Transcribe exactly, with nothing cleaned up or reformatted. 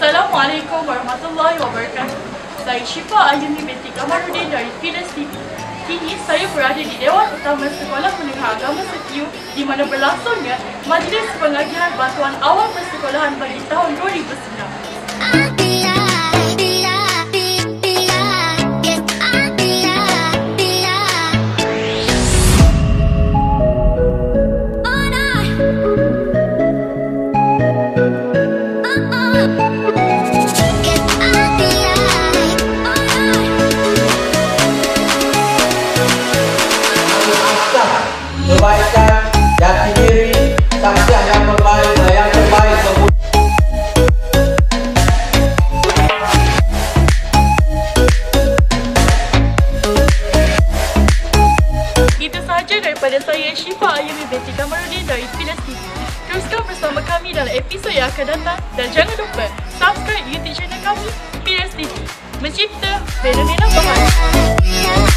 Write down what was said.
Assalamualaikum warahmatullahi wabarakatuh. Saya Syifa Ayuni binti Kamarudin dari Fidas T V. Kini saya berada di Dewan Utama Sekolah Menengah Agama Setiu di mana berlangsungnya Majlis Pengagihan Bantuan Awal Persekolahan bagi tahun dua ribu sembilan belas. Kebaikan, jati diri, saksian yang terbaik, yang terbaik Itu sahaja daripada saya Syifa Ayumi binti Kamarudin dari Fidas T V. Teruskan bersama kami dalam episod yang akan datang dan jangan lupa subscribe YouTube channel kami Fidas T V. Mencipta fenomena bahagia.